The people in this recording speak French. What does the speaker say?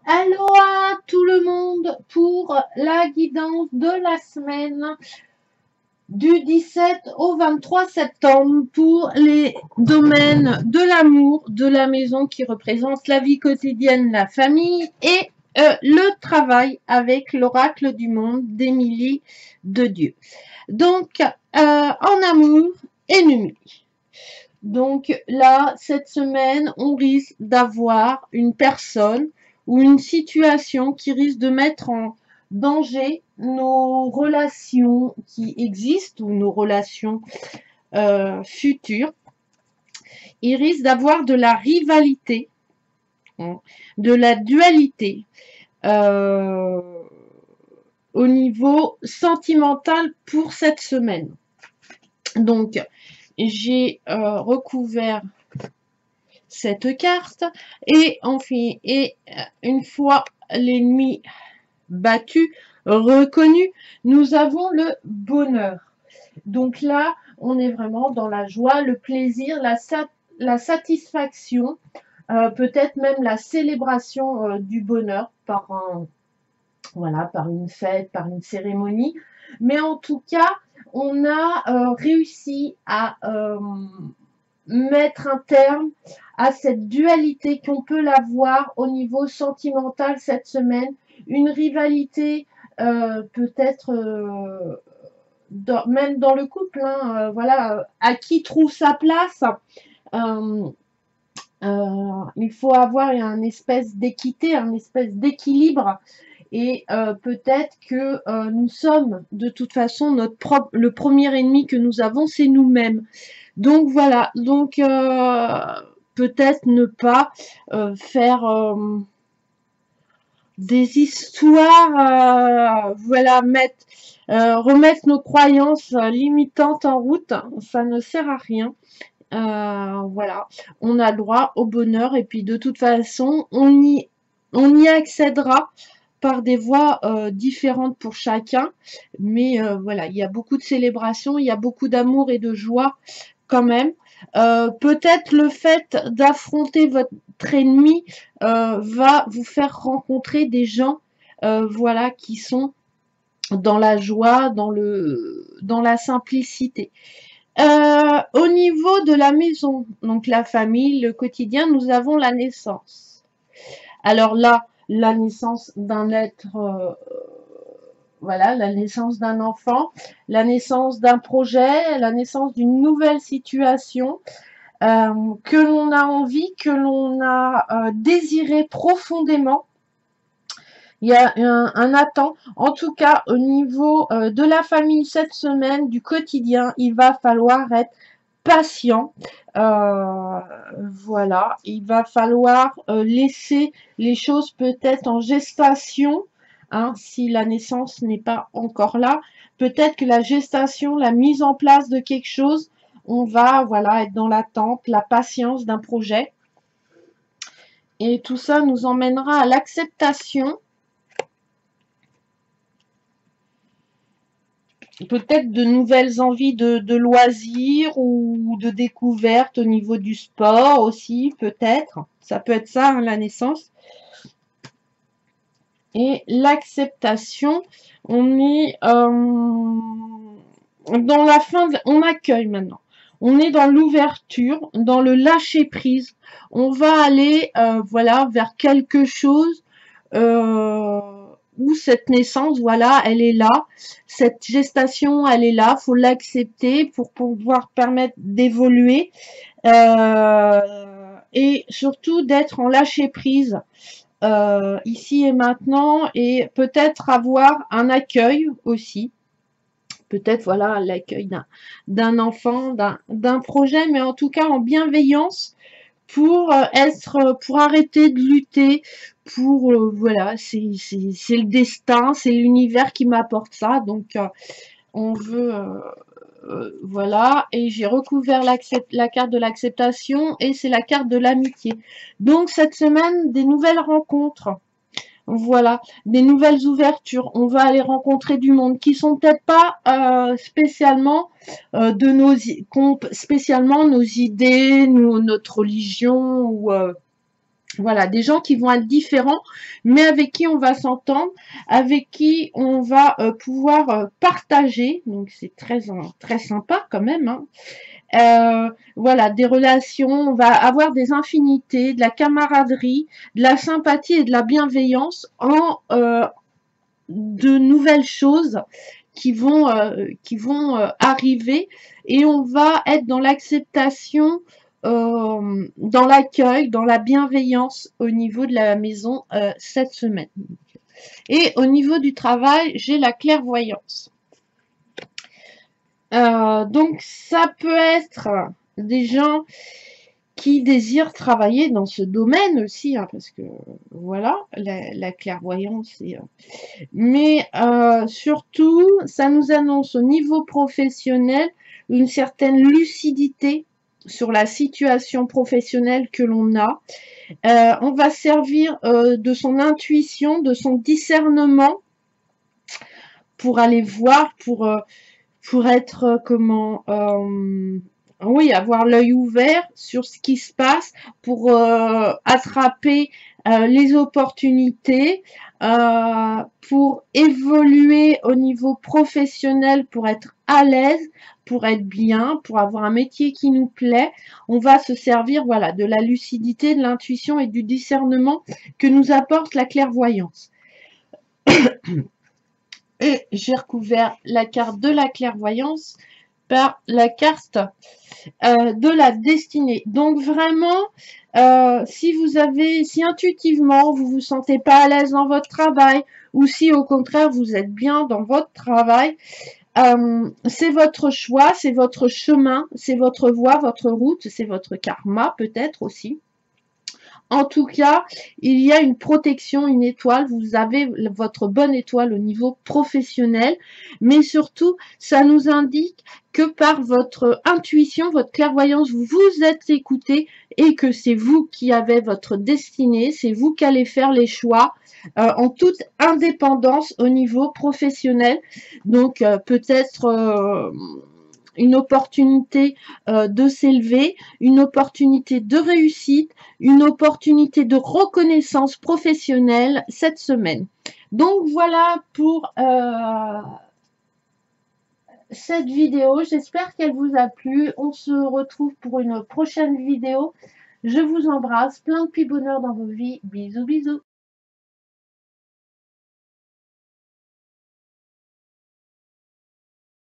Allô à tout le monde pour la guidance de la semaine du 17 au 23 septembre pour les domaines de l'amour, de la maison qui représente la vie quotidienne, la famille et le travail avec l'oracle du monde d'Émilie de Dieu. Donc, en amour et numérique. Donc là, cette semaine, on risque d'avoir une personne ou une situation qui risque de mettre en danger nos relations qui existent ou nos relations futures. Il risque d'avoir de la rivalité, de la dualité au niveau sentimental pour cette semaine. Donc, j'ai recouvert cette carte et enfin, une fois l'ennemi battu, reconnu, nous avons le bonheur. Donc là, on est vraiment dans la joie, le plaisir, la satisfaction, peut-être même la célébration du bonheur par par une fête, par une cérémonie. Mais en tout cas, on a réussi à mettre un terme à cette dualité qu'on peut l'avoir au niveau sentimental cette semaine, une rivalité peut-être même dans le couple, hein, voilà, à qui trouve sa place. Il faut avoir une espèce d'équité, un espèce d'équilibre. Et peut-être que nous sommes de toute façon le premier ennemi que nous avons, c'est nous-mêmes. Donc voilà, donc peut-être ne pas faire des histoires, voilà, remettre nos croyances limitantes en route, ça ne sert à rien. Voilà, on a le droit au bonheur et puis de toute façon, on y accédera par des voies différentes pour chacun, mais voilà, il y a beaucoup de célébration, il y a beaucoup d'amour et de joie quand même. Peut-être le fait d'affronter votre ennemi va vous faire rencontrer des gens voilà, qui sont dans la joie, dans la simplicité. Au niveau de la maison, donc la famille, le quotidien, nous avons la naissance. Alors là, la naissance d'un être, voilà, la naissance d'un enfant, la naissance d'un projet, la naissance d'une nouvelle situation que l'on a envie, que l'on a désiré profondément. Il y a un attend. En tout cas, au niveau de la famille cette semaine, du quotidien, il va falloir être patient. Voilà, il va falloir laisser les choses peut-être en gestation, hein, si la naissance n'est pas encore là. Peut-être que la gestation, la mise en place de quelque chose, on va voilà être dans l'attente, la patience d'un projet. Et tout ça nous emmènera à l'acceptation. Peut-être de nouvelles envies de loisirs ou de découvertes au niveau du sport aussi, peut-être. Ça peut être ça, hein, la naissance. Et l'acceptation, on est dans la fin, on accueille maintenant. On est dans l'ouverture, dans le lâcher prise. On va aller, voilà, vers quelque chose où cette naissance, voilà, elle est là. Cette gestation, elle est là. Faut l'accepter pour pouvoir permettre d'évoluer et surtout d'être en lâcher prise. Ici et maintenant, et peut-être avoir un accueil aussi, peut-être voilà l'accueil d'un enfant, d'un projet, mais en tout cas en bienveillance pour pour arrêter de lutter, pour voilà, c'est le destin, c'est l'univers qui m'apporte ça, donc on veut voilà, et j'ai recouvert la carte de l'acceptation et c'est la carte de l'amitié. Donc cette semaine, des nouvelles rencontres. Voilà, des nouvelles ouvertures. On va aller rencontrer du monde qui sont peut-être pas spécialement spécialement nos idées, notre religion ou Voilà, des gens qui vont être différents, mais avec qui on va s'entendre, avec qui on va pouvoir partager. Donc c'est très sympa quand même, hein. Voilà, des relations, on va avoir des infinités, de la camaraderie, de la sympathie et de la bienveillance en de nouvelles choses qui vont arriver, et on va être dans l'acceptation, dans l'accueil, dans la bienveillance au niveau de la maison cette semaine. Et au niveau du travail, j'ai la clairvoyance. Donc ça peut être des gens qui désirent travailler dans ce domaine aussi, hein, parce que voilà, la clairvoyance, mais surtout, ça nous annonce au niveau professionnel une certaine lucidité sur la situation professionnelle que l'on a. On va servir de son intuition, de son discernement pour aller voir, pour être oui, avoir l'œil ouvert sur ce qui se passe, pour attraper les opportunités, pour évoluer au niveau professionnel, pour être à l'aise, pour être bien, pour avoir un métier qui nous plaît. On va se servir, voilà, de la lucidité, de l'intuition et du discernement que nous apporte la clairvoyance. Et j'ai recouvert la carte de la clairvoyance par la carte de la destinée. Donc vraiment, si intuitivement vous vous sentez pas à l'aise dans votre travail, ou si au contraire vous êtes bien dans votre travail, c'est votre choix, c'est votre chemin, c'est votre voie, votre route, c'est votre karma peut-être aussi. En tout cas, il y a une protection, une étoile, vous avez votre bonne étoile au niveau professionnel, mais surtout, ça nous indique que par votre intuition, votre clairvoyance, vous vous êtes écouté et que c'est vous qui avez votre destinée, c'est vous qui allez faire les choix en toute indépendance au niveau professionnel. Donc, peut-être une opportunité de s'élever, une opportunité de réussite, une opportunité de reconnaissance professionnelle cette semaine. Donc voilà pour cette vidéo. J'espère qu'elle vous a plu. On se retrouve pour une prochaine vidéo. Je vous embrasse. Plein de bonheur dans vos vies. Bisous, bisous.